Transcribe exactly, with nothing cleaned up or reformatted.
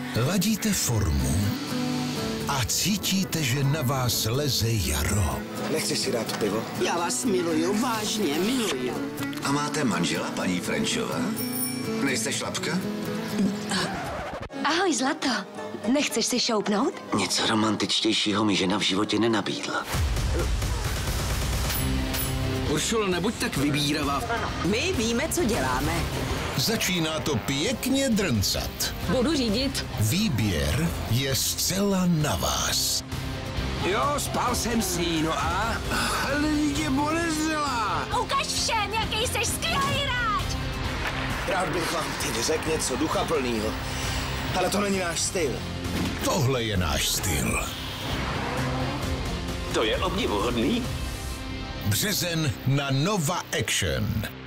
Ladíte formu a cítíte, že na vás leze jaro. Nechceš si dát pivo? Já vás miluju, vážně miluju. A máte manžela, paní Frenčová? Nejste šlapka? Ahoj, zlato. Nechceš si šoupnout? Něco romantičtějšího mi žena v životě nenabídla. Uršulo, nebuď tak vybíravá. My víme, co děláme. Začíná to pěkně drncat. Budu řídit. Výběr je zcela na vás. Jo, spal jsem s ní, no a? Ale je podezřelá. Ukaž všem, jaký jsi skvělý hráč. Rád bych vám teď řekl něco duchaplnýho, ale to není náš styl. Tohle je náš styl. To je obdivuhodný. Březen na Nova Action.